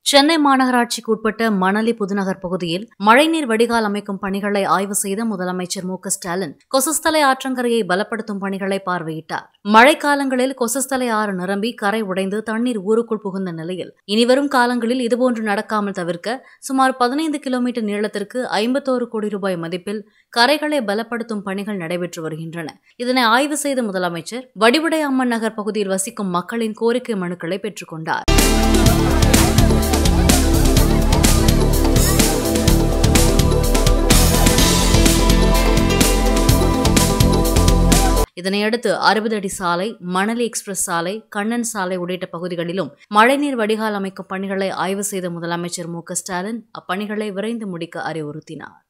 சென்னை மாநகராட்சிக்கு உட்பட்ட மணலி புதுநகர் பகுதியில் மழைநீர் வடிகால் அமைக்கும் பணிகளை ஆய்வு செய்த முதலமைச்சர் மு.க.ஸ்டாலின் கொசஸ்தலை ஆற்றங்கரையை பலப்படுத்தும் பணிகளை பார்வையிட்டார். மழைக்காலங்களில் கொசஸ்தலை ஆறு நிரம்பி கரை உடைந்து தண்ணீர் ஊருக்குள் புகுந்த நிலையில் இனிவரும் காலங்களில் இதுபோன்று நடக்காமல் தவிர்க்க சுமார் 15 கிலோமீட்டர் நீளத்திற்கு 51 கோடி ரூபாய் மதிப்பில் கரைகளை பலப்படுத்தும் பணிகள் நடைபெற்று வருகின்றன. இதனை ஆய்வு செய்த முதலமைச்சர் வடிவுடை அம்மன் நகர் பகுதியில் வசிக்கும் மக்களின் கோரிக்கை மனுக்களை பெற்றுக் கொண்டார். இதனையடுத்து 60 அடி சாலை, மணலி எக்ஸ்பிரஸ் சாலை, கண்ணன் சாலை உள்ளிட்ட பகுதிகளிலும் மழைநீர் வடிகால் அமைக்கும் பணிகளை ஆய்வு செய்த முதலமைச்சர் மு.க.ஸ்டாலின் அப்பணிகளை விரைந்து முடிக்க அறிவுறுத்தினார்.